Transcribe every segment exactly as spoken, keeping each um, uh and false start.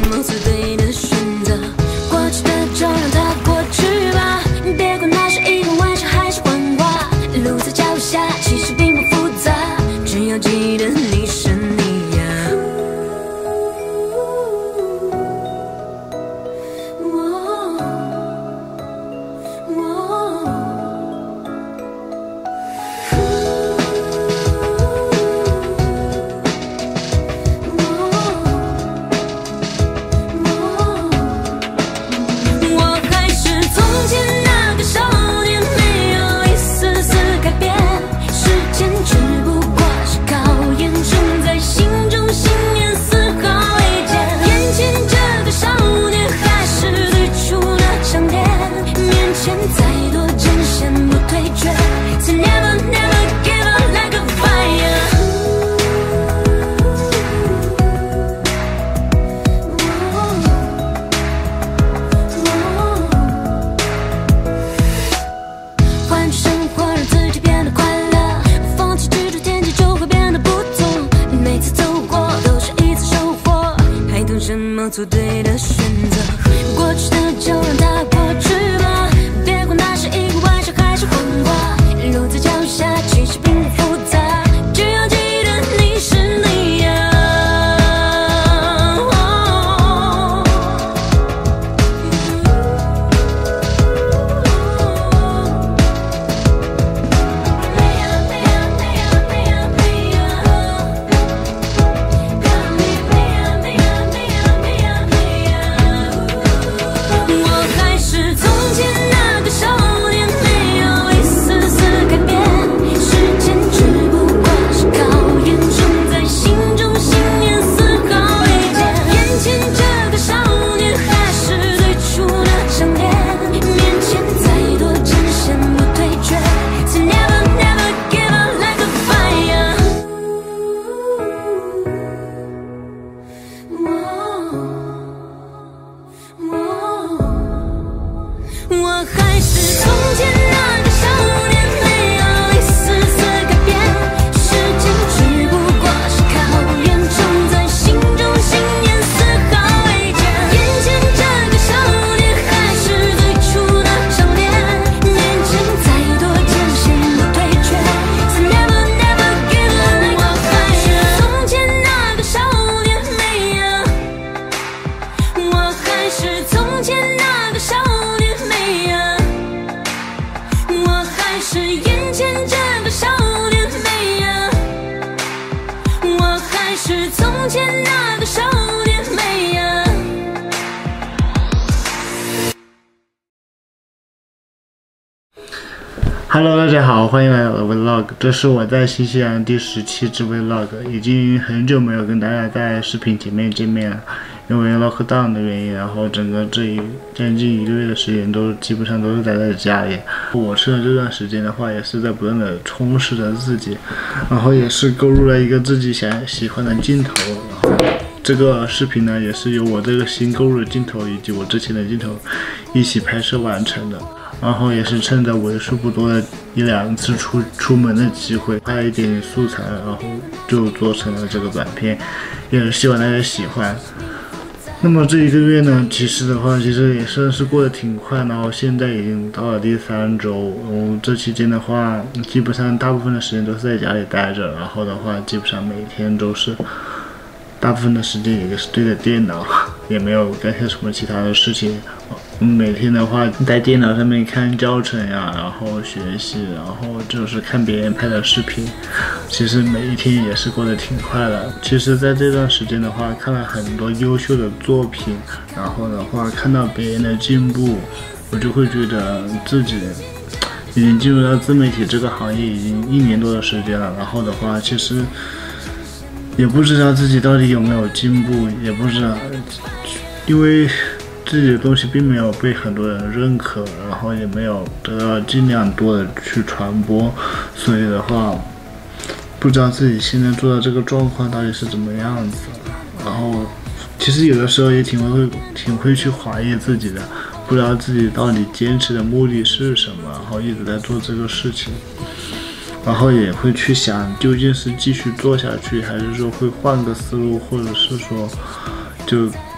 么最对的选择？过去的就让它过去吧，别管那是一个玩笑还是谎话。路在脚下，其实并不复杂，只要记得你是你呀。做对的选择，过去的就让它过去吧，别管那是一个玩笑还是谎话。路在脚下，其实并不复杂，只要记得你是你呀。我还是从前那个少年，没有一丝丝改变。时间只不过是考验，种在心中，信念丝毫未减。眼前这个少年还是最初的少年，面前再多艰险不退却。So never never give up。我还是从前那个少年，没有。我还是从前那个少年。是眼前这个少年美呀，我还是从前那个少年美呀。 Hello， 大家好，欢迎来到我的 Vlog， 这是我在新西兰第十期之 Vlog， 已经很久没有跟大家在视频前面见面了。因为 lockdown 的原因，然后整个这一将近一个月的时间都基本上都是待在家里。我吃的这段时间的话，也是在不断的充实着自己，然后也是购入了一个自己想喜欢的镜头。然后这个视频呢，也是由我这个新购入的镜头以及我之前的镜头一起拍摄完成的。然后也是趁着为数不多的一两次出出门的机会，拍了一点素材，然后就做成了这个短片，也是希望大家喜欢。那么这一个月呢，其实的话，其实也算是过得挺快，然后现在已经到了第三周。嗯，这期间的话，基本上大部分的时间都是在家里待着，然后的话，基本上每天都是大部分的时间也就是对着电脑，也没有干些什么其他的事情。每天的话，在电脑上面看教程呀，然后学习，然后就是看别人拍的视频。其实每一天也是过得挺快的。其实，在这段时间的话，看了很多优秀的作品，然后的话，看到别人的进步，我就会觉得自己已经进入到自媒体这个行业已经一年多的时间了。然后的话，其实也不知道自己到底有没有进步，也不知道，因为自己的东西并没有被很多人认可，然后也没有得到尽量多的去传播，所以的话，不知道自己现在做的这个状况到底是怎么样子。然后，其实有的时候也挺会挺会去怀疑自己的，不知道自己到底坚持的目的是什么，然后一直在做这个事情。然后也会去想，究竟是继续做下去，还是说会换个思路，或者是说就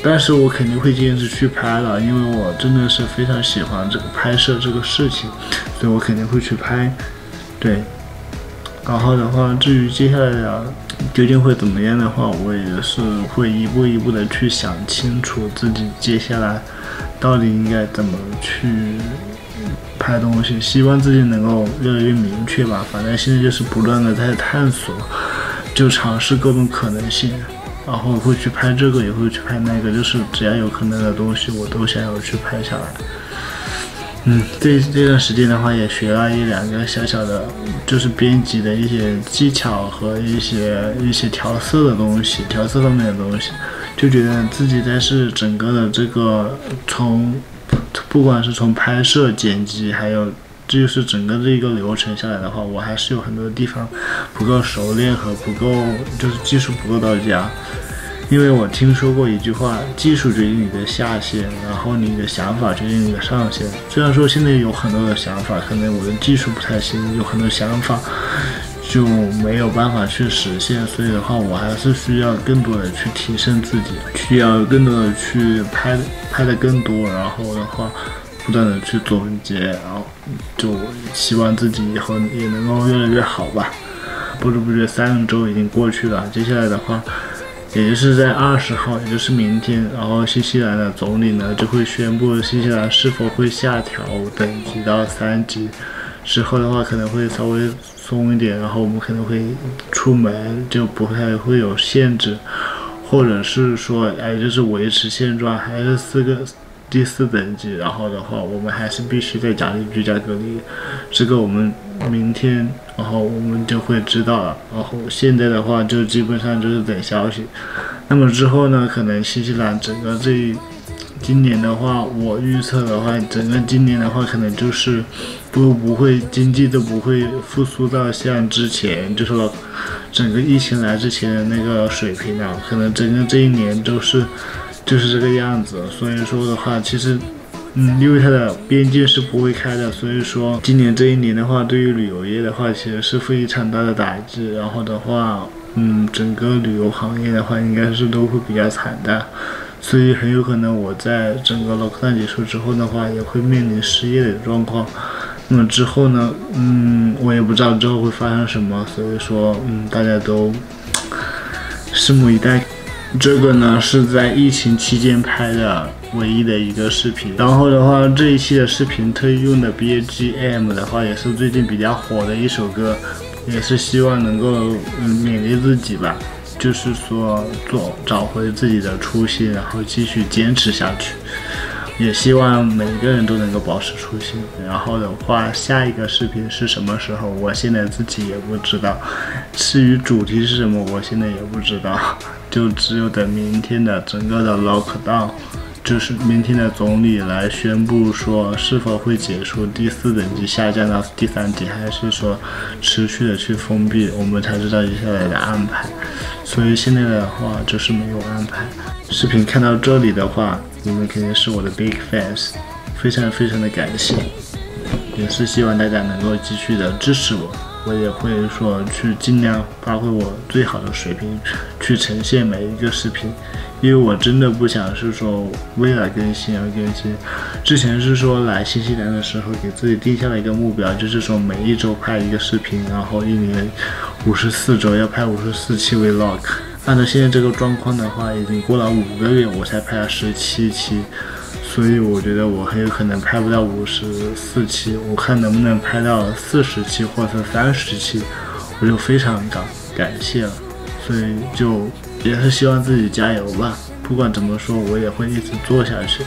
但是我肯定会坚持去拍了，因为我真的是非常喜欢这个拍摄这个事情，所以我肯定会去拍。对，然后的话，至于接下来的究竟会怎么样的话，我也是会一步一步的去想清楚自己接下来到底应该怎么去拍东西，希望自己能够越来越明确吧。反正现在就是不断的在探索，就尝试各种可能性，然后会去拍这个，也会去拍那个，就是只要有可能的东西，我都想要去拍下来。嗯，这这段时间的话，也学了一两个小小的，就是编辑的一些技巧和一些一些调色的东西，调色方面的东西，就觉得自己在是整个的这个从，不管是从拍摄、剪辑，还有就是整个这一个流程下来的话，我还是有很多地方不够熟练和不够，就是技术不够到家。因为我听说过一句话，技术决定你的下限，然后你的想法决定你的上限。虽然说现在有很多的想法，可能我的技术不太行，有很多想法就没有办法去实现，所以的话，我还是需要更多的去提升自己，需要更多的去拍拍的更多，然后的话，不断的去总结，然后就希望自己以后也能够越来越好吧。不知不觉三周已经过去了，接下来的话。也就是在二十号，也就是明天，然后新西兰的总理呢就会宣布新西兰是否会下调等级到三级，之后的话可能会稍微松一点，然后我们可能会出门就不太会有限制，或者是说哎就是维持现状，还是四个第四等级，然后的话我们还是必须在家里居家隔离，这个我们明天然后我们就会知道了，然后现在的话就基本上就是等消息。那么之后呢，可能新西兰整个这一今年的话，我预测的话，整个今年的话可能就是不不会经济都不会复苏到像之前就是说整个疫情来之前的那个水平了，可能整个这一年都是就是这个样子。所以说的话，其实嗯，因为它的边境是不会开的，所以说今年这一年的话，对于旅游业的话，其实是非常大的打击。然后的话，嗯，整个旅游行业的话，应该是都会比较惨淡，所以很有可能我在整个 lockdown 结束之后的话，也会面临失业的状况。那么之后呢，嗯，我也不知道之后会发生什么，所以说，嗯，大家都拭目以待。这个呢是在疫情期间拍的唯一的一个视频，然后的话这一期的视频特意用的 B G M 的话也是最近比较火的一首歌，也是希望能够嗯勉励自己吧，就是说做找回自己的初心，然后继续坚持下去，也希望每个人都能够保持初心。然后的话下一个视频是什么时候我现在自己也不知道，至于主题是什么我现在也不知道，就只有等明天的整个的 lockdown， 就是明天的总理来宣布说是否会结束第四等级下降到第三级，还是说持续的去封闭，我们才知道接下来的安排。所以现在的话就是没有安排。视频看到这里的话，你们肯定是我的 big fans， 非常非常的感谢，也是希望大家能够继续的支持我，我也会说去尽量发挥我最好的水平去呈现每一个视频，因为我真的不想是说为了更新而更新。之前是说来新西兰的时候给自己定下了一个目标，就是说每一周拍一个视频，然后一年五十四周要拍五十四期 vlog。按照现在这个状况的话，已经过了五个月我才拍了十七期，所以我觉得我很有可能拍不到五十四期，我看能不能拍到四十期或者三十期，我就非常感感谢了。所以就也是希望自己加油吧，不管怎么说我也会一直做下去。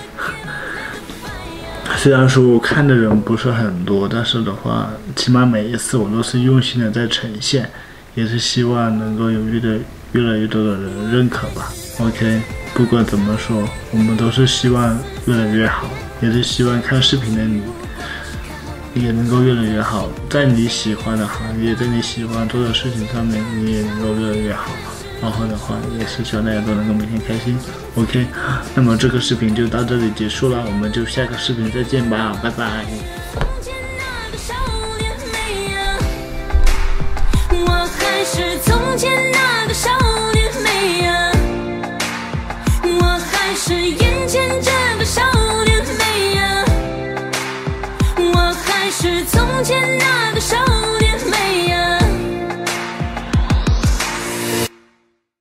虽然说我看的人不是很多，但是的话起码每一次我都是用心的在呈现，也是希望能够有越来越来越多的人认可吧。 OK， 不管怎么说我们都是希望越来越好，也是希望看视频的你也能够越来越好，在你喜欢的行业，在你喜欢做的事情上面你也能够越来越好。然后的话也是希望大家都能够每天开心。 OK， 那么这个视频就到这里结束了，我们就下个视频再见吧，拜拜。 我还是从前那个少年妹啊，我还是前那个少年。